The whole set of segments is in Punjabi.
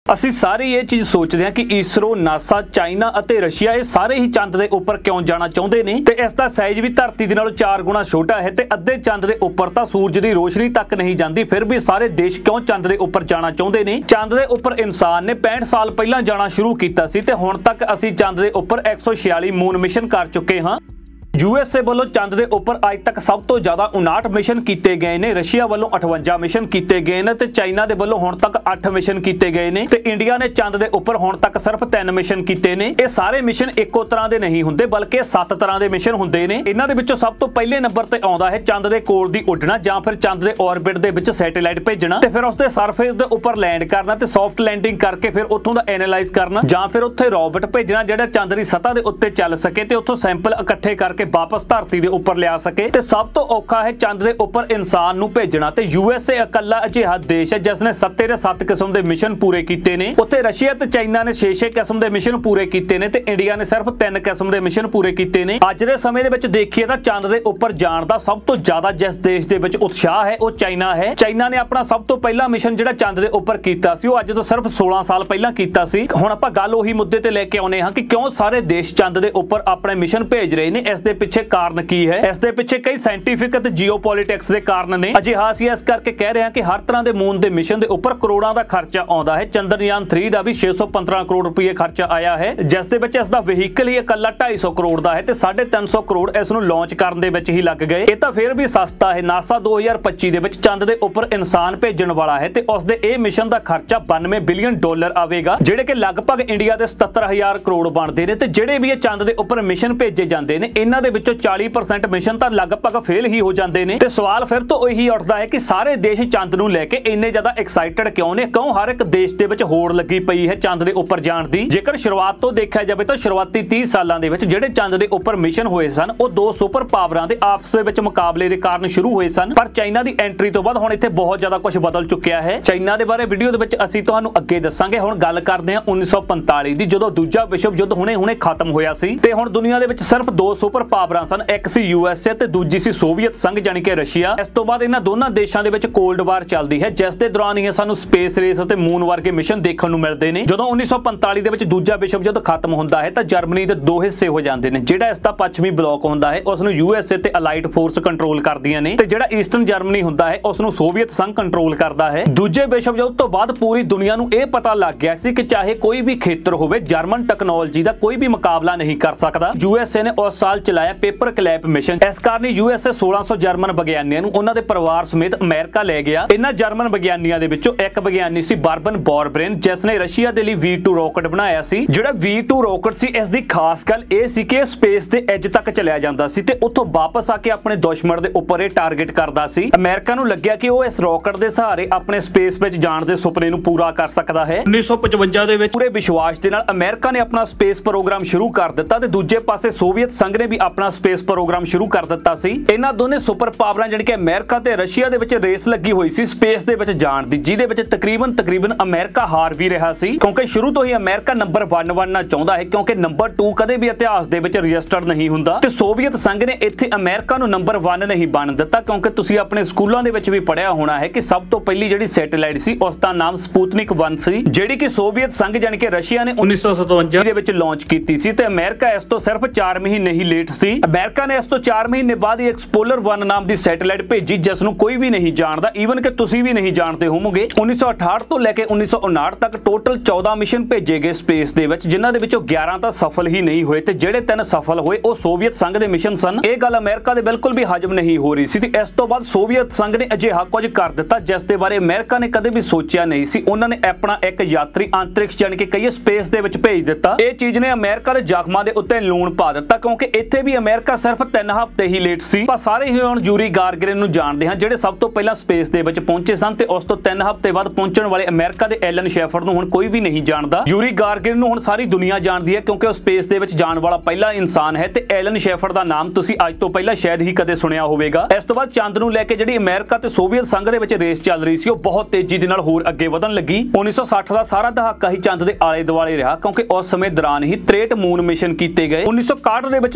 ਅਸੀਂ ਸਾਰੇ ਇਹ ਚੀਜ਼ ਸੋਚਦੇ ਹਾਂ ਕਿ ਈਸਰੋ, ਨਾਸਾ, ਚਾਈਨਾ ਅਤੇ ਰਸ਼ੀਆ ਇਹ ਸਾਰੇ ਹੀ ਚੰਦ ਦੇ ਉੱਪਰ ਕਿਉਂ ਜਾਣਾ ਚਾਹੁੰਦੇ ਨੇ ਤੇ ਇਸ ਦਾ ਸਾਈਜ਼ ਵੀ ਧਰਤੀ ਦੇ ਨਾਲੋਂ 4 ਗੁਣਾ ਛੋਟਾ ਹੈ ਤੇ ਅੱਧੇ ਚੰਦ ਦੇ ਉੱਪਰ ਤਾਂ ਸੂਰਜ ਦੀ ਰੋਸ਼ਨੀ ਤੱਕ ਨਹੀਂ ਜਾਂਦੀ। ਫਿਰ ਵੀ ਸਾਰੇ ਦੇਸ਼ ਕਿਉਂ ਚੰਦ ਦੇ ਉੱਪਰ ਜਾਣਾ ਚਾਹੁੰਦੇ ਨੇ? ਚੰਦ ਦੇ ਉੱਪਰ ਇਨਸਾਨ ਨੇ 65 ਸਾਲ ਪਹਿਲਾਂ ਜਾਣਾ ਸ਼ੁਰੂ ਕੀਤਾ ਸੀ ਤੇ ਹੁਣ ਤੱਕ ਅਸੀਂ ਚੰਦ ਦੇ ਉੱਪਰ 146 ਮੂਨ ਮਿਸ਼ਨ ਕਰ ਚੁੱਕੇ ਹਾਂ। USA ਵੱਲੋਂ ਚੰਦ ਦੇ ਉੱਪਰ ਅੱਜ ਤੱਕ ਸਭ ਤੋਂ ਜ਼ਿਆਦਾ 59 ਮਿਸ਼ਨ ਕੀਤੇ ਗਏ ਨੇ, ਰਸ਼ੀਆ ਵੱਲੋਂ 58 ਮਿਸ਼ਨ ਕੀਤੇ ਗਏ ਨੇ ਤੇ ਚਾਈਨਾ ਦੇ ਵੱਲੋਂ ਹੁਣ ਤੱਕ 8 ਮਿਸ਼ਨ ਕੀਤੇ ਗਏ ਨੇ ਤੇ ਇੰਡੀਆ ਨੇ ਚੰਦ ਦੇ ਉੱਪਰ ਹੁਣ ਤੱਕ ਸਿਰਫ 3 ਮਿਸ਼ਨ ਕੀਤੇ ਨੇ। ਇਹ ਸਾਰੇ ਮਿਸ਼ਨ ਇੱਕੋ ਤਰ੍ਹਾਂ ਦੇ ਨਹੀਂ ਹੁੰਦੇ ਬਲਕਿ 7 ਤਰ੍ਹਾਂ ਦੇ ਮਿਸ਼ਨ ਹੁੰਦੇ ਨੇ। ਇਹਨਾਂ ਦੇ ਵਿੱਚੋਂ ਸਭ ਤੋਂ ਪਹਿਲੇ ਨੰਬਰ ਤੇ ਆਉਂਦਾ ਹੈ ਚੰਦ ਦੇ ਕੋਲ ਦੀ ਉੱਡਣਾ ਜਾਂ ਫਿਰ ਚੰਦ ਦੇ ਆਰਬਿਟ ਦੇ ਵਿੱਚ ਸੈਟੇਲਾਈਟ ਭੇਜਣਾ ਤੇ ਫਿਰ ਉਸਦੇ ਸਰਫੇਸ ਦੇ ਉੱਪਰ ਲੈਂਡ ਕਰਨਾ ਤੇ ਸੌਫਟ ਲੈਂਡਿੰਗ ਕਰਕੇ ਫਿਰ ਉੱਥੋਂ ਦਾ ਐਨਾਲਾਈਜ਼ ਕਰਨਾ ਜਾਂ ਫਿਰ ਉੱਥੇ ਰੋਬੋਟ ਭੇਜਣਾ ਜਿਹੜਾ ਚੰਦ ਦੀ ਸਤ੍ਹਾ ਦੇ ਉੱਤੇ ਚੱਲ ਸਕੇ ਤੇ ਉੱਥੋਂ ਸੈਂਪਲ ਇਕੱਠੇ ਕਰਕੇ ਵਾਪਸ ਧਰਤੀ ਦੇ ਉੱਪਰ ਲਿਆ ਸਕੇ। ਤੇ ਸਭ ਤੋਂ ਔਖਾ ਹੈ ਚੰਦ ਦੇ ਉੱਪਰ ਇਨਸਾਨ ਨੂੰ ਭੇਜਣਾ ਤੇ USA ਇਕੱਲਾ ਅਜਿਹਾ ਦੇਸ਼ ਹੈ ਜਿਸ ਨੇ 7 ਦੇ 7 ਕਿਸਮ ਦੇ ਮਿਸ਼ਨ ਪੂਰੇ ਕੀਤੇ ਨੇ। ਉੱਥੇ ਰਸ਼ੀਆ ਤੇ ਚਾਈਨਾ ਨੇ 6 ਕਿਸਮ ਦੇ ਮਿਸ਼ਨ ਪੂਰੇ ਕੀਤੇ ਨੇ ਤੇ ਇੰਡੀਆ ਨੇ ਸਿਰਫ 3 ਕਿਸਮ ਦੇ ਮਿਸ਼ਨ ਪੂਰੇ ਕੀਤੇ ਨੇ। ਅੱਜ ਦੇ ਸਮੇਂ ਦੇ ਵਿੱਚ ਦੇਖੀਏ ਤਾਂ ਚੰਦ ਦੇ ਉੱਪਰ ਜਾਣ ਦਾ ਸਭ ਤੋਂ ਜ਼ਿਆਦਾ ਜਿਸ ਦੇਸ਼ ਦੇ ਵਿੱਚ ਉਤਸ਼ਾਹ ਹੈ ਉਹ ਚਾਈਨਾ ਹੈ। ਚਾਈਨਾ ਨੇ ਆਪਣਾ ਸਭ ਤੋਂ ਪਹਿਲਾ ਮਿਸ਼ਨ ਜਿਹੜਾ ਚੰਦ ਦੇ ਉੱਪਰ ਕੀਤਾ ਸੀ ਉਹ ਅੱਜ ਤੋਂ ਸਿਰਫ 16 ਸਾਲ ਪਹਿਲਾਂ ਕੀਤਾ ਸੀ। ਹੁਣ ਆਪਾਂ ਗੱਲ ਉਹੀ ਮੁੱਦੇ ਤੇ ਲੈ ਕੇ ਆਉਨੇ ਹਾਂ ਕਿ ਕਿਉਂ ਸਾਰੇ ਦੇਸ਼ ਚੰਦ ਦੇ ਉੱਪਰ ਆਪਣੇ ਮਿਸ਼ਨ ਭੇਜ ਰਹੇ ਨੇ। ਇਸ ਦੇ ਪਿੱਛੇ ਕਾਰਨ ਕੀ ਹੈ? ਇਸ ਦੇ ਪਿੱਛੇ ਕਈ ਸਾਇੰਟੀਫਿਕ ਅਤੇ ਜੀਓਪੋਲਿਟਿਕਸ ਦੇ ਕਾਰਨ ਨੇ। ਅਜਿਹਾ ਅਸੀਂ ਇਸ ਕਰਕੇ ਕਹਿ ਰਹੇ ਹਾਂ ਕਿ ਹਰ ਤਰ੍ਹਾਂ ਦੇ ਮੂਨ ਦੇ ਮਿਸ਼ਨ ਦੇ ਉੱਪਰ ਕਰੋੜਾਂ ਦਾ ਖਰਚਾ ਆਉਂਦਾ ਹੈ। ਚੰਦਰਯਾਨ 3 ਦਾ ਵੀ 615 ਕਰੋੜ ਰੁਪਏ ਖਰਚਾ ਆਇਆ ਹੈ ਜਿਸ ਦੇ ਵਿੱਚ ਇਸ ਦਾ ਵਹੀਕਲ ਹੀ ਇਕੱਲਾ 250 ਕਰੋੜ ਦਾ ਹੈ ਤੇ 350 ਕਰੋੜ ਇਸ ਨੂੰ ਲਾਂਚ ਕਰਨ ਦੇ ਵਿੱਚ ਹੀ ਲੱਗ ਗਏ। ਇਹ ਤਾਂ ਫਿਰ ਵੀ ਸਸਤਾ ਹੈ। ਨਾਸਾ 2025 ਦੇ ਵਿੱਚ ਚੰਦ ਦੇ ਉੱਪਰ ਇਨਸਾਨ ਭੇਜਣ ਵਾਲਾ ਹੈ ਤੇ ਉਸ ਦੇ ਇਹ ਮਿਸ਼ਨ ਦਾ ਖਰਚਾ $92 ਬਿਲੀਅਨ ਆਵੇਗਾ ਜਿਹੜੇ ਕਿ ਲਗਭਗ ਇੰਡੀਆ ਦੇ 77000 ਕਰੋੜ ਬਣਦੇ ਨੇ। ਤੇ ਜਿਹੜੇ ਵੀ ਇਹ ਚੰਦ ਦੇ ਉੱਪਰ ਮਿਸ਼ਨ ਭੇਜੇ ਜਾਂਦੇ ਨੇ ਇਹਨਾਂ ਦੇ ਵਿੱਚੋਂ 40% ਮਿਸ਼ਨ ਤਾਂ ਲਗਭਗ ਫੇਲ ਹੀ ਹੋ ਜਾਂਦੇ ਨੇ। ਤੇ ਸਵਾਲ ਫਿਰ ਤੋਂ ਉਹੀ ਉੱਠਦਾ ਹੈ ਕਿ ਸਾਰੇ ਦੇਸ਼ ਚੰਦ ਨੂੰ ਲੈ ਕੇ ਇੰਨੇ ਜ਼ਿਆਦਾ ਐਕਸਾਈਟਡ ਕਿਉਂ ਨੇ? ਕਿਉਂ ਹਰ ਇੱਕ ਦੇਸ਼ ਦੇ ਵਿੱਚ ਹੋੜ ਲੱਗੀ ਪਈ ਹੈ ਚੰਦ ਦੇ ਉੱਪਰ ਜਾਣ ਦੀ? ਜੇਕਰ ਸ਼ੁਰੂਆਤ ਤੋਂ ਦੇਖਿਆ ਜਾਵੇ ਤਾਂ ਸ਼ੁਰੂਆਤੀ 30 ਸਾਲਾਂ ਦੇ ਵਿੱਚ ਜਿਹੜੇ ਚੰਦ ਦੇ ਉੱਪਰ ਮਿਸ਼ਨ ਹੋਏ ਸਨ ਉਹ ਦੋ ਸੁਪਰ ਪਾਵਰਾਂ ਦੇ ਆਪਸ ਦੇ ਵਿੱਚ ਮੁਕਾਬਲੇ ਦੇ ਕਾਰਨ ਸ਼ੁਰੂ ਹੋਏ ਸਨ। ਪਰ ਚਾਈਨਾ ਦੀ ਐਂਟਰੀ ਤੋਂ ਬਾਅਦ ਹੁਣ ਇੱਥੇ ਬਹੁਤ ਜ਼ਿਆਦਾ ਕੁਝ ਬਦਲ ਚੁੱਕਿਆ ਹੈ। ਚਾਈਨਾ ਦੇ ਬਾਰੇ ਵੀਡੀਓ ਦੇ ਵਿੱਚ ਅਸੀਂ ਤੁਹਾਨੂੰ ਅੱਗੇ ਦੱਸਾਂਗੇ। ਹੁਣ ਗੱਲ ਕਰਦੇ ਹਾਂ 1945 ਦੀ, ਜਦੋਂ ਦੂਜਾ ਵਿਸ਼ਵ ਯੁੱਧ ਹੁਣੇ ਖਤਮ ਹੋਇਆ ਸੀ ਤੇ ਹੁਣ ਦੁਨੀਆ ਦੇ ਵਿੱਚ ਸਿਰਫ 2 ਸੁਪਰ ਪਾਵਰਾਂ ਸਨ। ਇੱਕ ਸੀ USA ਤੇ ਦੂਜੀ ਸੀ ਸੋਵੀਅਤ ਸੰਘ ਜਾਨੀ ਕਿ ਰਸ਼ੀਆ। ਇਸ ਤੋਂ ਬਾਅਦ ਇਹਨਾਂ ਦੋਨਾਂ ਦੇਸ਼ਾਂ ਦੇ ਵਿੱਚ ਕੋਲਡ ਵਾਰ ਚੱਲਦੀ ਹੈ ਜਿਸ ਦੇ ਦੌਰਾਨ ਹੀ ਸਾਨੂੰ ਸਪੇਸ ਰੇਸ ਅਤੇ ਮੂਨ ਵਰਗੇ ਮਿਸ਼ਨ ਦੇਖਣ ਨੂੰ ਮਿਲਦੇ ਨੇ। ਜਦੋਂ 1945 ਦੇ ਵਿੱਚ ਦੂਜਾ ਵਿਸ਼ਵ ਯੁੱਧ ਖਤਮ ਹੁੰਦਾ ਹੈ ਤਾਂ ਜਰਮਨੀ ਦੇ 2 ਹਿੱਸੇ ਹੋ ਜਾਂਦੇ ਨੇ। ਜਿਹੜਾ ਇਸ ਦਾ ਪੱਛਮੀ ਬਲਾਕ ਹੁੰਦਾ ਹੈ ਉਸ ਨੂੰ USA ਤੇ ਅਲਾਈਡ ਫੋਰਸ ਕੰਟਰੋਲ ਕਰਦੀਆਂ ਨੇ ਤੇ ਜਿਹੜਾ ਈਸਟਰਨ ਜਰਮਨੀ ਹੁੰਦਾ ਹੈ ਉਸ ਨੂੰ ਸੋਵੀਅਤ ਸੰਘ ਕੰਟਰੋਲ ਕਰਦਾ ਹੈ। ਦੂਜੇ ਵਿਸ਼ਵ ਯੁੱਧ ਤੋਂ ਬਾਅਦ ਪੂਰੀ ਦੁਨੀਆ ਨੂੰ ਇਹ ਪਤਾ ਲੱਗ ਗਿਆ ਸੀ ਕਿ ਚਾਹੇ ਕੋਈ ਵੀ ਖੇਤਰ ਹੋਵੇ ਜਰਮਨ ਟੈਕਨੋਲੋਜੀ ਦਾ ਕੋਈ ਵੀ ਮੁਕਾਬਲਾ ਨਹੀਂ ਕਰ ਸਕਦਾ। USA ਨੇ ਉਸ ਸਾਲ ਚਲਾਇਆ ਪੇਪਰ ਕਲੈਪ ਮਿਸ਼ਨ। ਇਸ ਕਾਰਨ USA 1600 ਜਰਮਨ ਵਿਗਿਆਨੀਆਂ ਨੂੰ ਉਹਨਾਂ ਦੇ ਪਰਿਵਾਰ ਸਮੇਤ ਅਮਰੀਕਾ ਲੈ ਗਿਆ। ਇਹਨਾਂ ਜਰਮਨ ਵਿਗਿਆਨੀਆਂ ਦੇ ਵਿੱਚੋਂ ਇੱਕ ਵਿਗਿਆਨੀ ਸੀ ਬਰਬਨ ਬੋਰਬ੍ਰੇਨ ਜਿਸ ਨੇ ਰਸ਼ੀਆ ਦੇ ਲਈ V2 ਰਾਕਟ ਬਣਾਇਆ ਸੀ। ਜਿਹੜਾ V2 ਰਾਕਟ ਸੀ ਇਸ ਦੀ ਖਾਸ ਗੱਲ ਇਹ ਸੀ ਕਿ ਸਪੇਸ ਦੇ ਐਜ ਤੱਕ ਚਲਿਆ ਜਾਂਦਾ ਸੀ ਤੇ ਉੱਥੋਂ ਵਾਪਸ ਆ ਕੇ ਆਪਣੇ ਦੁਸ਼ਮਣ ਦੇ ਉੱਪਰ ਇਹ ਟਾਰਗੇਟ ਕਰਦਾ ਸੀ। ਅਮਰੀਕਾ ਨੂੰ ਲੱਗਿਆ ਕਿ ਉਹ ਇਸ ਰਾਕਟ ਦੇ ਸਹਾਰੇ ਆਪਣੇ ਸਪੇਸ ਵਿੱਚ ਜਾਣ ਦੇ ਸੁਪਨੇ ਨੂੰ ਪੂਰਾ ਕਰ ਸਕਦਾ ਹੈ। 1955 ਦੇ ਵਿੱਚ ਪੂਰੇ ਵਿਸ਼ਵਾਸ ਦੇ ਨਾਲ ਅਮਰੀਕਾ ਨੇ ਆਪਣਾ ਸਪੇਸ ਪ੍ਰੋਗਰਾਮ ਸ਼ੁਰੂ ਕਰ ਦਿੱਤਾ ਤੇ ਦੂਜੇ ਪਾਸੇ ਸੋਵੀਅਤ ਸੰਘ ਨੇ ਵੀ ਆਪਣਾ ਸਪੇਸ ਪ੍ਰੋਗਰਾਮ ਸ਼ੁਰੂ ਕਰ ਦਿੱਤਾ ਸੀ। ਇਹਨਾਂ ਦੋਨੇ ਸੁਪਰ ਪਾਵਰਾਂ ਜਿਹੜੀ ਕਿ ਅਮਰੀਕਾ ਤੇ ਰਸ਼ੀਆ ਦੇ ਵਿੱਚ ਰੇਸ ਲੱਗੀ ਹੋਈ ਸੀ ਸਪੇਸ ਦੇ ਵਿੱਚ ਜਾਣ ਦੀ, ਜਿਹਦੇ ਵਿੱਚ ਤਕਰੀਬਨ ਅਮਰੀਕਾ ਹਾਰ ਵੀ ਰਿਹਾ ਸੀ ਕਿਉਂਕਿ ਸ਼ੁਰੂ ਤੋਂ ਹੀ ਅਮਰੀਕਾ ਨੰਬਰ 1 ਬਣਨਾ ਚਾਹੁੰਦਾ ਹੈ ਕਿਉਂਕਿ ਨੰਬਰ 2 ਕਦੇ ਵੀ ਇਤਿਹਾਸ ਦੇ ਵਿੱਚ ਰਜਿਸਟਰਡ ਨਹੀਂ ਹੁੰਦਾ। ਤੇ ਸੋਵੀਅਤ ਸੰਘ ਨੇ ਇੱਥੇ ਅਮਰੀਕਾ ਨੂੰ ਨੰਬਰ 1 ਨਹੀਂ ਬਣ ਦਿੱਤਾ ਕਿਉਂਕਿ ਤੁਸੀਂ ਆਪਣੇ ਸਕੂਲਾਂ ਦੇ ਵਿੱਚ ਵੀ ਪੜ੍ਹਿਆ ਹੋਣਾ ਹੈ ਕਿ ਸਭ ਤੋਂ ਪਹਿਲੀ ਜਿਹੜੀ ਸੈਟੇਲਾਈਟ ਸੀ ਉਸ ਦਾ ਨਾਮ ਸਪੁਤਨਿਕ 1 ਸੀ ਜਿਹੜੀ ਕਿ ਸੋਵੀਅਤ ਸੰਘ ਜਾਨੀ ਕਿ ਰਸ਼ੀਆ ਨੇ 1957 ਦੇ ਵਿੱਚ ਲਾਂਚ ਕੀਤੀ ਸੀ ਤੇ ਅਮਰੀਕਾ ਇਸ ਤੋਂ ਸਿਰਫ 4 ਮਹੀਨੇ ਹੀ ਲੇਟ ਸੀ। ਅਮਰੀਕਾ ਨੇ ਇਸ ਤੋਂ 4 ਮਹੀਨੇ ਬਾਅਦ ਹੀ ਐਕਸਪਲੋਰਰ 1 ਨਾਮ ਦੀ ਸੈਟੇਲਾਈਟ ਭੇਜੀ ਜਿਸ ਨੂੰ ਕੋਈ ਵੀ ਨਹੀਂ ਜਾਣਦਾ, ਈਵਨ ਕਿ ਤੁਸੀਂ ਵੀ ਨਹੀਂ ਜਾਣਦੇ ਹੋਵੋਗੇ। 1968 ਤੋਂ ਲੈ ਕੇ 1959 ਤੱਕ ਟੋਟਲ 14 ਮਿਸ਼ਨ ਭੇਜੇ ਗਏ ਸਪੇਸ ਦੇ ਵਿੱਚ ਜਿਨ੍ਹਾਂ ਦੇ ਵਿੱਚੋਂ 11 ਤਾਂ ਸਫਲ ਹੀ ਨਹੀਂ ਹੋਏ ਤੇ ਜਿਹੜੇ 3 ਸਫਲ ਹੋਏ ਉਹ ਸੋਵੀਅਤ ਸੰਘ ਦੇ ਮਿਸ਼ਨ ਸਨ। ਇਹ ਗੱਲ ਅਮਰੀਕਾ ਦੇ ਬਿਲਕੁਲ ਵੀ ਹਜਮ ਨਹੀਂ ਹੋ ਰਹੀ ਸੀ ਤੇ ਇਸ ਤੋਂ ਬਾਅਦ ਸੋਵੀਅਤ ਸੰਘ ਨੇ ਅਜਿਹਾ ਕੁਝ ਕਰ ਦਿੱਤਾ ਜਿਸ ਦੇ ਬਾਰੇ ਅਮਰੀਕਾ ਨੇ ਕਦੇ ਵੀ ਸੋਚਿਆ ਨਹੀਂ ਸੀ। ਉਹਨਾਂ ਨੇ ਆਪਣਾ ਇੱਕ ਯਾਤਰੀ ਅੰਤਰਿਕਸ਼ ਜਾਨੀ ਕਿ ਕਹੀਏ ਸਪੇਸ ਦੇ ਵਿੱਚ ਭੇਜ ਦਿੱਤਾ। ਇਹ ਚੀਜ਼ ਨੇ ਅਮਰੀਕਾ ਦੇ ਜ਼ਖਮਾਂ ਦੇ ਉੱਤੇ ਲੂਣ ਪਾ ਦਿੱਤਾ ਕਿਉਂਕਿ ਇੱਥੇ ਵੀ ਅਮਰੀਕਾ ਸਿਰਫ 3 ਹਫ਼ਤੇ ਹੀ ਲੇਟ ਸੀ। ਪਰ ਸਾਰੇ ਹੀ ਹੁਣ ਯੂਰੀ ਗਾਰਗਰਿਨ ਨੂੰ ਜਾਣਦੇ ਹਾਂ ਜਿਹੜੇ ਸਭ ਤੋਂ ਪਹਿਲਾਂ ਸਪੇਸ ਦੇ ਵਿੱਚ ਪਹੁੰਚੇ ਸਨ ਤੇ ਉਸ ਤੋਂ 3 ਹਫ਼ਤੇ ਬਾਅਦ ਪਹੁੰਚਣ ਵਾਲੇ ਅਮਰੀਕਾ ਦੇ ਐਲਨ ਸ਼ੈਫਰਡ ਨੂੰ ਹੁਣ ਕੋਈ ਵੀ ਨਹੀਂ ਜਾਣਦਾ। ਯੂਰੀ ਗਾਰਗਰਿਨ ਨੂੰ ਹੁਣ ਸਾਰੀ ਦੁਨੀਆ ਜਾਣਦੀ ਹੈ ਕਿਉਂਕਿ ਉਹ ਸਪੇਸ ਦੇ ਵਿੱਚ ਜਾਣ ਵਾਲਾ ਪਹਿਲਾ ਇਨਸਾਨ ਹੈ ਤੇ ਐਲਨ ਸ਼ੈਫਰਡ ਦਾ ਨਾਮ ਤੁਸੀਂ ਅੱਜ ਤੋਂ ਪਹਿਲਾਂ ਸ਼ਾਇਦ ਹੀ ਕਦੇ ਸੁਣਿਆ ਹੋਵੇਗਾ। ਇਸ ਤੋਂ ਬਾਅਦ ਚੰਦ ਨੂੰ ਲੈ ਕੇ ਜਿਹੜੀ ਅਮਰੀਕਾ ਤੇ ਸੋਵੀਅਤ ਸੰਘ ਦੇ ਵਿੱਚ ਰੇਸ ਚੱਲ ਰਹੀ ਸੀ ਉਹ ਬਹੁਤ ਤੇਜ਼ੀ ਦੇ ਨਾਲ ਹੋਰ ਅੱਗੇ ਵਧਣ ਲੱਗੀ। 1960 ਦਾ ਸਾਰਾ ਦਹਾਕਾ ਹੀ ਚੰਦ ਦੇ ਆਲੇ ਦੁਆਲੇ ਰਿਹਾ ਕਿਉਂਕਿ ਉਸ ਸਮੇਂ ਦੌਰਾਨ ਹੀ 63 ਮੂਨ ਮਿਸ਼ਨ ਕੀਤੇ ਗਏ। 1961 ਦੇ ਵਿੱਚ ਸੋਵੀਅਤ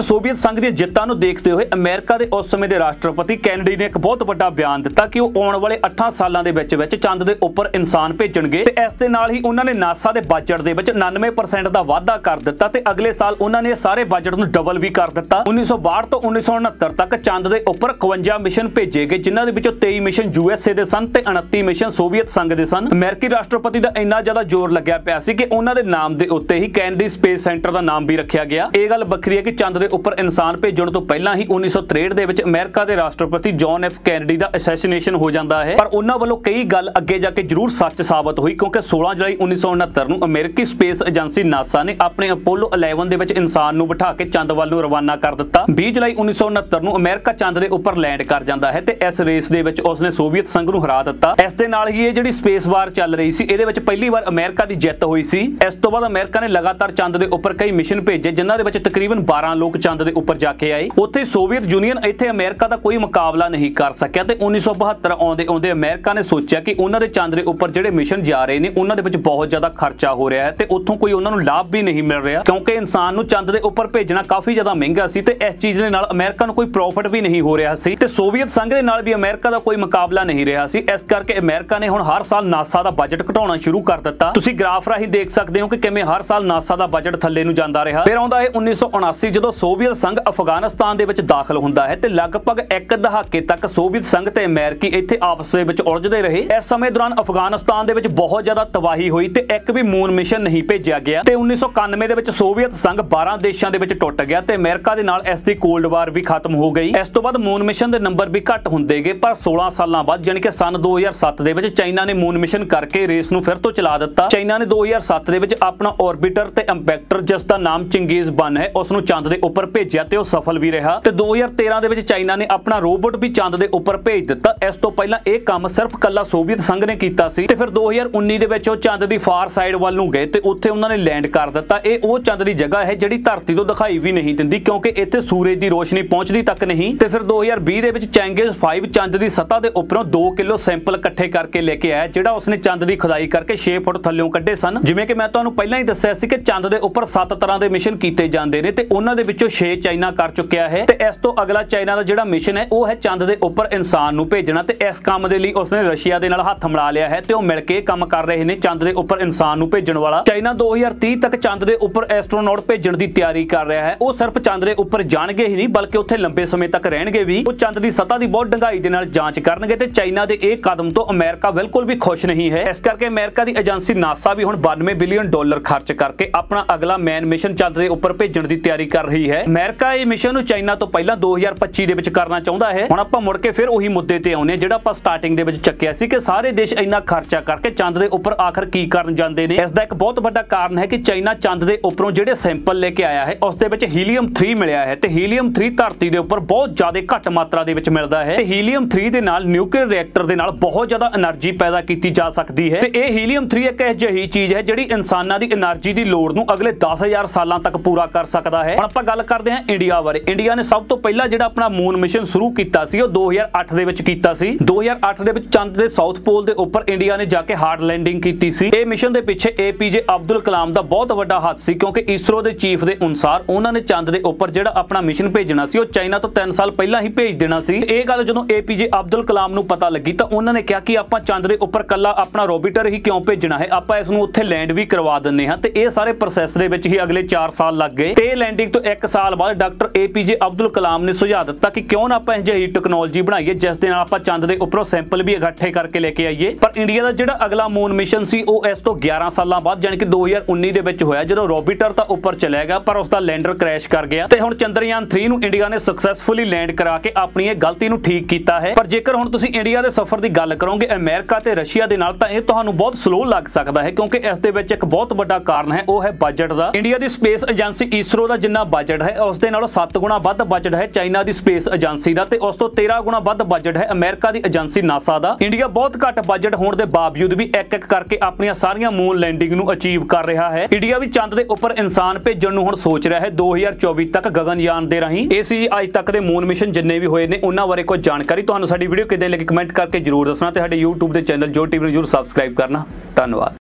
ਸੰਘ ਦੀਆਂ ਜਿੱਤਾਂ ਨੂੰ ਦੇਖਦੇ ਹੋਏ ਅਮਰੀਕਾ ਦੇ ਉਸ ਸਮੇਂ ਦੇ ਰਾਸ਼ਟਰਪਤੀ ਕੈਨੇਡੀ ਨੇ ਇੱਕ ਬਹੁਤ ਵੱਡਾ ਬਿਆਨ ਦਿੱਤਾ ਕਿ ਉਹ ਆਉਣ ਵਾਲੇ 8 ਸਾਲਾਂ ਦੇ ਵਿੱਚ ਚੰਦ ਦੇ ਉੱਪਰ ਇਨਸਾਨ ਭੇਜਣਗੇ ਤੇ ਇਸ ਦੇ ਨਾਲ ਹੀ ਉਹਨਾਂ ਨੇ ਨਾਸਾ ਦੇ ਬਜਟ ਦੇ ਵਿੱਚ 99% ਦਾ ਵਾਧਾ ਕਰ ਦਿੱਤਾ ਤੇ ਅਗਲੇ ਸਾਲ ਉਹਨਾਂ ਨੇ ਸਾਰੇ ਬਜਟ ਨੂੰ ਡਬਲ ਵੀ ਕਰ ਦਿੱਤਾ। 1962 ਤੋਂ 1969 ਤੱਕ ਚੰਦ ਦੇ ਉੱਪਰ 51 ਮਿਸ਼ਨ ਭੇਜੇ ਗਏ, ਜਿਨ੍ਹਾਂ ਦੇ ਵਿੱਚੋਂ 23 ਮਿਸ਼ਨ USA ਦੇ ਸਨ ਤੇ 29 ਮਿਸ਼ਨ ਸੋਵੀਅਤ ਸੰਘ ਦੇ ਸਨ। ਅਮਰੀਕੀ ਰਾਸ਼ਟਰਪਤੀ ਦਾ ਇੰਨਾ ਜ਼ਿਆਦਾ ਜ਼ੋਰ ਲੱਗਿਆ ਪਿਆ ਸੀ ਕਿ ਉਹਨਾਂ ਦੇ ਨਾਮ ਦੇ ਉੱਤੇ ਹੀ ਕੈਨੇਡੀ ਸਪੇਸ ਸੈਂਟਰ ਦਾ ਨਾਮ ਵੀ ਰੱਖਿਆ ਗਿਆ। ਇਹ ਗੱਲ ਵੱਖਰੀ ਹੈ ਕਿ ਚੰਦ ਦੇ ਉੱਪਰ ਇਨਸਾਨ ਭੇਜਣ ਤੋਂ ਪਹਿਲਾਂ ਹੀ 1963 ਦੇ ਵਿੱਚ ਅਮਰੀਕਾ ਦੇ ਰਾਸ਼ਟਰਪਤੀ ਜੌਨ ਐਫ ਕੈਨੇਡੀ ਦਾ ਅਸੈਸੀਨੇਸ਼ਨ ਹੋ ਜਾਂਦਾ ਹੈ, ਪਰ ਉਹਨਾਂ ਵੱਲੋਂ ਕਈ ਗੱਲ ਅੱਗੇ ਜਾ ਕੇ ਜ਼ਰੂਰ ਸੱਚ ਸਾਬਤ ਹੋਈ ਕਿਉਂਕਿ 16 ਜੁਲਾਈ 1969 ਨੂੰ ਅਮਰੀਕੀ ਸਪੇਸ ਏਜੰਸੀ ਨਾਸਾ ਨੇ ਆਪਣੇ ਅਪੋਲੋ 11 ਦੇ ਵਿੱਚ ਇਨਸਾਨ ਨੂੰ ਬਿਠਾ ਕੇ ਚੰਦ ਵੱਲ ਨੂੰ ਰਵਾਨਾ ਕਰ ਦਿੱਤਾ। 20 ਜੁਲਾਈ 1969 ਨੂੰ ਅਮਰੀਕਾ ਚੰਦ ਦੇ ਉੱਪਰ ਲੈਂਡ ਕਰ ਜਾਂਦਾ ਹੈ ਤੇ ਇਸ ਰੇਸ ਦੇ ਵਿੱਚ ਉਸਨੇ ਸੋਵੀਅਤ ਸੰਘ ਨੂੰ ਹਰਾ ਦਿੱਤਾ। ਇਸ ਦੇ ਨਾਲ ਹੀ ਇਹ ਜਿਹੜੀ ਸਪੇਸ ਵਾਰ ਚੱਲ ਰਹੀ ਸੀ, ਇਹਦੇ ਵਿੱਚ ਪਹਿਲੀ ਵਾਰ ਅਮਰੀਕਾ ਦੀ ਜਿੱਤ ਹੋਈ ਸੀ। ਇਸ ਤੋਂ ਬਾਅਦ ਅਮਰੀਕਾ ਨੇ ਲਗਾਤਾਰ ਚੰਦ ਦੇ ਉੱਪਰ ਕਈ ਮਿਸ਼ਨ ਭੇਜੇ, ਜਿਨ੍ਹਾਂ ਦੇ ਵਿੱਚ ਤਕਰੀਬਨ 12 ਲੋਕ ਚੰਦ ਦੇ ਉੱਪਰ ਜਾ ਕੇ ਆਏ। ਉੱਥੇ ਸੋਵੀਅਤ ਯੂਨੀਅਨ ਇੱਥੇ ਅਮਰੀਕਾ ਦਾ ਕੋਈ ਮੁਕਾਬਲਾ ਨਹੀਂ ਕਰ ਸਕਿਆ ਤੇ 1972 ਆਉਂਦੇ ਅਮਰੀਕਾ ਨੇ ਸੋਚਿਆ ਕਿ ਉਹਨਾਂ ਦੇ ਚੰਦ ਦੇ ਉੱਪਰ ਜਿਹੜੇ ਮਿਸ਼ਨ ਜਾ ਰਹੇ ਨੇ ਉਹਨਾਂ ਦੇ ਵਿੱਚ ਬਹੁਤ ਜ਼ਿਆਦਾ ਖਰਚਾ ਹੋ ਰਿਹਾ ਹੈ ਤੇ ਉੱਥੋਂ ਕੋਈ ਉਹਨਾਂ ਨੂੰ ਲਾਭ ਵੀ ਨਹੀਂ ਮਿਲ ਰਿਹਾ ਕਿਉਂਕਿ ਇਨਸਾਨ ਨੂੰ ਚੰਦ ਦੇ ਉੱਪਰ ਭੇਜਣਾ ਕਾਫੀ ਜ਼ਿਆਦਾ ਮਹਿੰਗਾ ਸੀ ਤੇ ਇਸ ਚੀਜ਼ ਦੇ ਨਾਲ ਅਮਰੀਕਾ ਨੂੰ ਕੋਈ ਪ੍ਰੋਫਿਟ ਵੀ ਨਹੀਂ ਹੋ ਰਿਹਾ ਸੀ ਤੇ ਸੋਵੀਅਤ ਸੰਘ ਦੇ ਨਾਲ ਵੀ ਅਮਰੀਕਾ ਦਾ ਕੋਈ ਮੁਕਾਬਲਾ ਨਹੀਂ ਰਿਹਾ ਸੀ। ਇਸ ਕਰਕੇ ਅਮਰੀਕਾ ਨੇ ਹੁਣ ਹਰ ਸਾਲ ਨਾਸਾ ਦਾ ਬਜਟ ਘਟਾਉਣਾ ਸ਼ੁਰੂ ਕਰ ਦਿੱਤਾ। ਤੁਸੀਂ ਗ੍ਰਾਫ ਰਾਹੀਂ ਦੇਖ ਸਕਦੇ ਹੋ ਕਿ ਕਿਵੇਂ ਹਰ ਸਾਲ ਨਾਸਾ ਦਾ ਬਜਟ ਥੱਲੇ ਨੂੰ ਜਾਂਦਾ ਰਿਹਾ। ਫਿਰ ਆਉਂਦਾ ਹੈ 1979 ਜਦੋਂ ਸੋਵੀਅਤ ਸੰਘ ਅਫਗਾਨਿਸਤਾਨ ਦੇ ਵਿੱਚ ਦਾਖਲ ਹੁੰਦਾ ਹੈ ਤੇ ਲਗਭਗ ਇੱਕ ਦਹਾਕੇ ਤੱਕ ਸੋਵੀਅਤ ਸੰਘ ਤੇ ਅਮਰੀਕੀ ਇੱਥੇ ਆਪਸ ਦੇ ਵਿੱਚ ਉਲਝਦੇ ਰਹੇ। ਇਸ ਸਮੇਂ ਦੌਰਾਨ ਅਫਗਾਨਿਸਤਾਨ ਦੇ ਵਿੱਚ ਬਹੁਤ ਜ਼ਿਆਦਾ ਤਬਾਹੀ ਹੋਈ ਤੇ ਇੱਕ ਵੀ ਮੂਨ ਮਿਸ਼ਨ ਨਹੀਂ ਭੇਜਿਆ ਗਿਆ ਤੇ 1991 ਦੇ ਵਿੱਚ ਸੋਵੀਅਤ ਸੰਘ 12 ਦੇਸ਼ਾਂ ਦੇ ਵਿੱਚ ਟੁੱਟ ਗਿਆ ਤੇ ਅਮਰੀਕਾ ਦੇ ਨਾਲ ਇਸ ਦੀ ਕੋਲਡ ਵਾਰ ਵੀ ਖਤਮ ਹੋ ਗਈ। ਇਸ ਤੋਂ ਬਾਅਦ ਮੂਨ ਮਿਸ਼ਨ ਦੇ ਨੰਬਰ ਵੀ ਘੱਟ ਹੁੰਦੇ ਗਏ, ਪਰ 16 ਸਾਲਾਂ ਬਾਅਦ ਯਾਨੀ ਕਿ ਸਨ 2007 ਦੇ ਵਿੱਚ ਚਾਈਨਾ ਨੇ ਮੂਨ ਮਿਸ਼ਨ ਕਰਕੇ ਰੇਸ ਨੂੰ ਫਿਰ ਤੋਂ ਚਲਾ ਦਿੱਤਾ। ਚਾਈਨਾ ਨੇ 2007 ਦੇ ਵਿੱਚ ਆਪਣਾ ਆਰਬਿਟਰ ਤੇ ਇੰਪੈਕਟਰ, ਜਿਸ ਦਾ ਨਾਮ ਚਿੰਗੀਜ਼ 1 ਹੈ, ਉਸ ਨੂੰ ਚੰਦ ਦੇ ਉੱਪਰ ਭੇਜਿਆ ਤੇ ਉਹ ਸਫਲ ਵੀ ਰਿਹਾ ਤੇ 2013 ਦੇ ਵਿੱਚ ਚਾਈਨਾ ਨੇ ਆਪਣਾ ਰੋਬੋਟ ਵੀ ਚੰਦ ਦੇ ਉੱਪਰ ਭੇਜ ਦਿੱਤਾ। ਇਸ ਤੋਂ ਪਹਿਲਾਂ ਇਹ ਕੰਮ ਸਿਰਫ ਕੱਲਾ ਸੋਵੀਅਤ ਸੰਘ ਨੇ ਕੀਤਾ ਸੀ ਤੇ ਫਿਰ 2019 ਦੇ ਵਿੱਚ ਉਹ ਚੰਦ ਦੀ ਫਾਰ ਸਾਈਡ ਵੱਲ ਨੂੰ ਗਏ ਤੇ ਉੱਥੇ ਉਹਨਾਂ ਨੇ ਲੈਂਡ ਕਰ ਦਿੱਤਾ। ਇਹ ਉਹ ਚੰਦ ਦੀ ਜਗ੍ਹਾ ਹੈ ਜਿਹੜੀ ਧਰਤੀ ਤੋਂ ਦਿਖਾਈ ਵੀ ਨਹੀਂ ਦਿੰਦੀ ਕਿਉਂਕਿ ਇੱਥੇ ਸੂਰਜ ਦੀ ਰੋਸ਼ਨੀ ਪਹੁੰਚਦੀ ਤੱਕ ਨਹੀਂ। ਤੇ ਫਿਰ 2020 ਦੇ ਵਿੱਚ ਚੈਂਗੇਜ਼ 5 ਚੰਦ ਦੀ ਸਤ੍ਹਾ ਦੇ ਉੱਪਰੋਂ 2 ਕਿਲੋ ਸੈਂਪਲ ਇਕੱਠੇ ਕਰਕੇ ਲੈ ਕੇ ਆਇਆ, ਜਿਹੜਾ ਉਸਨੇ ਚੰਦ ਦੀ ਖੁਦਾਈ ਕਰਕੇ 6 ਫੁੱਟ ਥੱਲਿਓਂ ਕੱਢੇ ਸਨ। ਜਿਵੇਂ ਕਿ ਮੈਂ ਤੁਹਾਨੂੰ ਪਹਿਲਾਂ ਹੀ ਦੱਸਿਆ ਸੀ ਕਿ ਚੰਦ ਦੇ ਉੱਪਰ 7 ਤਰ੍ਹਾਂ ਦੇ ਮਿਸ਼ਨ ਕੀਤੇ ਜਾਂਦੇ ਨੇ ਤੇ ਉਹਨਾਂ ਦੇ ਵਿੱਚੋਂ 6 ਚਾਈਨਾ ਕਰ ਚੁੱਕਿਆ ਹੈ ਤੇ ਇਸ ਤੋਂ ਅਗਲਾ ਚਾਈਨਾ ਦਾ ਜਿਹੜਾ ਮਿਸ਼ਨ ਹੈ ਉਹ ਹੈ ਚੰਦ ਦੇ ਉੱਪਰ ਇਨਸਾਨ ਨੂੰ ਭੇਜਣਾ ਤੇ ਇਸ ਕੰਮ ਦੇ ਲਈ ਉਸਨੇ ਰਸ਼ੀਆ ਦੇ ਨਾਲ ਹੱਥ ਮਿਲਾ ਲਿਆ ਹੈ ਤੇ ਉਹ ਮਿਲ ਕੇ ਕੰਮ ਕਰ ਰਹੇ ਨੇ ਚੰਦ ਦੇ ਉੱਪਰ ਇਨਸਾਨ ਨੂੰ ਭੇਜਣ ਵਾਲਾ। ਚਾਈਨਾ 2030 ਤੱਕ ਚੰਦ ਦੇ ਉੱਪਰ ਐਸਟਰੋਨੌਟ ਭੇਜਣ ਦੀ ਤਿਆਰੀ ਕਰ ਰਿਹਾ ਹੈ। ਉਹ ਸਿਰਫ ਚੰਦ ਦੇ ਉੱਪਰ ਜਾਣਗੇ ਹੀ ਨਹੀਂ ਬਲਕਿ ਉੱਥੇ ਲੰਬੇ ਸਮੇਂ ਤੱਕ ਰਹਿਣਗੇ ਵੀ। ਉਹ ਚੰਦ ਦੀ ਸਤ੍ਹਾ ਦੀ ਬਹੁਤ ਡੂੰਘਾਈ ਦੇ ਨਾਲ ਜਾਂਚ ਕਰਨਗੇ ਤੇ ਚਾਈਨਾ ਦੇ ਇਹ ਕਦਮ ਤੋਂ ਅਮਰੀਕਾ ਬਿਲਕੁਲ ਵੀ ਖੁਸ਼ ਨਹੀਂ ਹੈ। ਇਸ ਕਰਕੇ ਅਮਰੀਕਾ ਦੀ ਏਜੰਸੀ ਨਾਸਾ ਵੀ ਹੁਣ $92 ਬਿਲੀਅਨ ਖਰਚ ਕਰਕੇ ਆਪਣਾ ਅਗਲਾ ਮੈਨ ਮਿਸ਼ਨ ਚੰਦ ਦੇ ਉੱਪਰ ਭੇਜਣ ਦੀ ਤਿਆਰੀ ਕਰ ਰਹੀ ਹੈ। ਅਮਰੀਕਾ ਇਹ ਮਿਸ਼ਨ ਨੂੰ ਚਾਈਨਾ ਤੋਂ ਪਹਿਲਾਂ 2025 ਦੇ ਵਿੱਚ ਕਰਨਾ ਚਾਹੁੰਦਾ ਹੈ। ਹੁਣ ਆਪਾਂ ਮੁੜ ਕੇ ਫਿਰ ਉਹੀ ਮੁੱਦੇ ਤੇ ਆਉਨੇ ਜਿਹੜਾ ਆਪਾਂ ਸਟਾਰਟਿੰਗ ਦੇ ਵਿੱਚ ਚੱਕਿਆ ਸੀ ਕਿ ਸਾਰੇ ਦੇਸ਼ ਇੰਨਾ ਖਰਚਾ ਕਰਕੇ ਚੰਦ ਦੇ ਉੱਪਰ ਆਖਰ ਕੀ ਕਰਨ ਜਾਂਦੇ ਨੇ। ਇਸ ਦਾ ਇੱਕ ਬਹੁਤ ਵੱਡਾ ਕਾਰਨ ਹੈ ਕਿ ਚਾਈਨਾ ਚੰਦ ਦੇ ਉੱਪਰੋਂ ਜਿਹੜੇ ਸੈਂਪਲ ਲੈ ਕੇ ਆਇਆ ਹੈ ਉਸ ਦੇ ਵਿੱਚ ਹੀਲੀਅਮ 3 ਮਿਲਿਆ ਹੈ ਤੇ ਹੀਲੀਅਮ 3 ਧਰਤੀ ਦੇ ਉੱਪਰ ਬਹੁਤ ਜ਼ਿਆਦਾ ਘੱਟ ਮਾਤਰਾ ਦੇ ਵਿੱਚ ਮਿਲਦਾ ਹੈ ਤੇ ਹੀਲੀਅਮ 3 ਦੇ ਨਾਲ ਨਿਊਕਲੀਅਰ ਰਿਐਕਟਰ ਦੇ ਨਾਲ ਬਹੁਤ ਜ਼ਿਆਦਾ એનર્ਜੀ ਪੈਦਾ ਕੀਤੀ ਜਾ ਸਕਦੀ ਹੈ ਤੇ ਇਹ ਹੀਲੀਅਮ 3 ਇੱਕ ਅਜਿਹੀ ਚੀਜ਼ ਹੈ ਜਿਹੜੀ ਇਨਸਾਨਾਂ ਦੀ એનર્ਜੀ ਦੀ ਲੋੜ ਨੂੰ ਅਗਲੇ 10,000 ਸਾਲਾਂ ਤੱਕ ਪੂਰਾ ਕਰ ਸਕਦਾ ਹੈ। ਹੁਣ ਆਪਾਂ ਗੱਲ ਕਰਦੇ ਹਾਂ ਇੰਡੀਆ ਬਾਰੇ। ਇੰਡੀਆ ਨੇ ਸਭ ਤੋਂ ਪਹਿਲਾਂ ਜਿਹੜਾ ਆਪਣਾ ਮੂਨ ਮਿਸ਼ਨ ਸ਼ੁਰੂ ਕੀਤਾ ਸੀ ਉਹ 2008 ਦੇ ਵਿੱਚ ਕੀਤਾ ਸੀ। 2008 ਦੇ ਵਿੱਚ ਚੰਦ ਦੇ ਸਾਊਥ ਪੋਲ ਦੇ ਉੱਪਰ ਇੰਡੀਆ ਨੇ ਜਾ ਕੇ ਹਾਰਡ ਲੈਂਡਿੰਗ ਕੀਤੀ ਸੀ। ਇਹ ਮਿਸ਼ਨ ਦੇ ਪਿੱਛੇ APJ ਅਬਦੁਲ ਕਲਾਮ ਦਾ ਬਹੁਤ ਵੱਡਾ ਹੱਥ ਸੀ ਕਿਉਂਕਿ ਇਸਰੋ ਦੇ ਚੀਫ ਦੇ ਅਨੁਸਾਰ ਉਹਨਾਂ ਨੇ ਚੰਦ ਦੇ ਉੱਪਰ ਜਿਹੜਾ ਆਪਣਾ ਮਿਸ਼ਨ ਭੇਜਣਾ ਸੀ ਉਹ ਚਾਈਨਾ ਤੋਂ 3 ਸਾਲ ਪਹਿਲਾਂ ਹੀ ਭੇਜ ਦੇਣਾ ਸੀ। ਇਹ ਗੱਲ ਜਦੋਂ APJ ਅਬਦੁਲ ਕਲਾਮ ਨੂੰ ਪਤਾ ਲੱਗੀ ਤਾਂ ਉਹਨਾਂ ਨੇ ਕਿਹਾ ਕਿ ਆਪਾਂ ਚੰਦ ਦੇ ਉੱਪਰ ਕੱਲਾ ਆਪਣਾ ਰੋਬਿਟਰ ਹੀ ਕਿਉਂ ਭੇਜਣਾ ਹੈ, ਆਪਾਂ ਇਸ ਨੂੰ ਉੱਥੇ ਲੈਂਡ ਵੀ ਕਰਵਾ ਦਿੰਨੇ ਹਾਂ ਤੇ ਇਹ ਸਾਰੇ ਪ੍ਰੋਸੈਸ ਦੇ ਵਿੱਚ ਹੀ ਅਗਲੇ 4 ਸਾਲ ਲੱਗ ਗਏ ਤੇ ਲੈਂਡਿੰਗ ਤੋਂ 1 ਸਾਲ ਬਾਅਦ ਡਾਕਟਰ APJ ਅਬਦੁਲ ਕਲਾਮ ਨੇ ਸੁਝਾਅ ਦਿੱਤਾ ਕਿ ਕਿਉਂ ਨਾ ਆਪਾਂ ਅਜਿਹੀ ਟੈਕਨੋਲੋਜੀ ਬਣਾਈਏ ਜਿਸ ਦੇ ਨਾਲ ਆਪਾਂ ਚੰਦ ਦੇ ਉੱਪਰੋਂ ਸੈਂਪਲ ਵੀ ਇਕੱਠੇ ਕਰਕੇ ਲੈ ਕੇ ਆਈਏ। ਪਰ ਇੰਡੀਆ ਦਾ ਜਿਹੜਾ ਅਗਲਾ ਮੂਨ ਮਿਸ਼ਨ ਸੀ ਉਹ ਇਸ ਤੋਂ 11 ਸਾਲਾਂ ਬਾਅਦ ਯਾਨੀ ਕਿ 2019 ਦੇ ਵਿੱਚ ਹੋਇਆ ਜਦੋਂ ਰੋਬਿਟਰ ਤਾਂ ਉੱਪਰ ਚਲਿਆ ਗਿਆ ਪਰ ਉਸਦਾ ਲੈਂਡਰ ਕ੍ਰੈਸ਼ ਕਰ ਗਿਆ ਤੇ ਹੁਣ ਚੰਦਰਯਾਨ 3 ਨੂੰ ਇੰਡੀਆ ਨੇ ਸਕਸੈਸਫੁਲੀ ਲੈਂਡ ਕਰਾ ਕੇ ਆਪਣੀ ਇਹ ਗਲਤੀ ਨੂੰ ਠੀਕ ਕੀਤਾ ਹੈ। ਪਰ ਜੇਕਰ ਹੁਣ ਤੁਸੀਂ ਇੰਡੀਆ ਦੇ ਸਫ਼ਰ ਦੀ ਗੱਲ ਕਰੋਗੇ ਅਮਰੀਕਾ ਤੇ ਰਸ਼ੀਆ ਦੇ ਨਾਲ ਤਾਂ ਇਹ ਤੁਹਾਨੂੰ ਬਹੁਤ ਸਲੋ ਲੱਗ ਸਕਦਾ ਹੈ ਕਿਉਂਕਿ ਇਸ ਦੇ ਵਿੱਚ ਇੱਕ ਬਹੁਤ ਵੱਡਾ ਕਾਰਨ ਹੈ ਉਹ ਹੈ ਬਜਟ ਦਾ। ਇੰਡੀਆ ਦੀ ਸਪੇਸ ਏਜੰਸੀ ਇਸਰੋ ਦਾ ਜਿੰਨਾ ਬਜਟ ਹੈ ਉਸ ਦੇ ਨਾਲੋਂ 7 ਗੁਣਾ ਵੱਧ ਬਜਟ ਹੈ ਚਾਈਨਾ ਦੀ ਸਪੇਸ ਏਜੰਸੀ ਦਾ ਤੇ ਉਸ ਤੋਂ 13 ਗੁਣਾ ਵੱਧ ਬਜਟ ਹੈ ਅਮਰੀਕਾ ਦੀ ਏਜੰਸੀ ਨਾਸਾ ਦਾ। ਇੰਡੀਆ ਬਹੁਤ ਘੱਟ ਬਜਟ ਹੋਣ ਦੇ ਬਾਵਜੂਦ ਵੀ ਇੱਕ ਇੱਕ ਕਰਕੇ ਆਪਣੀਆਂ ਸਾਰੀਆਂ ਮੂਨ ਲੈਂਡਿੰਗ ਨੂੰ ਅਚੀਵ ਕਰ ਰਿਹਾ ਹੈ। ਇੰਡੀਆ ਵੀ ਚੰਦ ਦੇ ਉੱਪਰ ਇਨਸਾਨ ਭੇਜਣ ਨੂੰ ਹੁਣ ਸੋਚ ਰਿਹਾ ਹੈ 2024 ਤੱਕ ਗਗਨਯਾਨ ਦੇ ਰਾਹੀਂ। ਇਹ ਸੀ ਅੱਜ ਤੱਕ ਦੇ ਮੂਨ ਮਿਸ਼ਨ ਜਿੰਨੇ ਵੀ ਹੋਏ ਨੇ ਉਹਨਾਂ ਬਾਰੇ ਕੋਈ ਜਾਣਕਾਰੀ। ਤੁਹਾਨੂੰ ਸਾਡੀ ਵੀਡੀਓ ਕਿੱਦਾਂ ਲੱਗੀ ਕਮੈਂਟ ਕਰਕੇ ਜਰੂਰ ਦੱਸਣਾ ਤੇ ਸਾਡੇ YouTube ਦੇ ਚੈਨਲ ਜੋ ਟੀਵੀ ਨੂੰ ਜਰੂਰ ਸਬਸਕ੍ਰਾਈਬ ਕਰਨਾ। ਧੰਨਵਾਦ।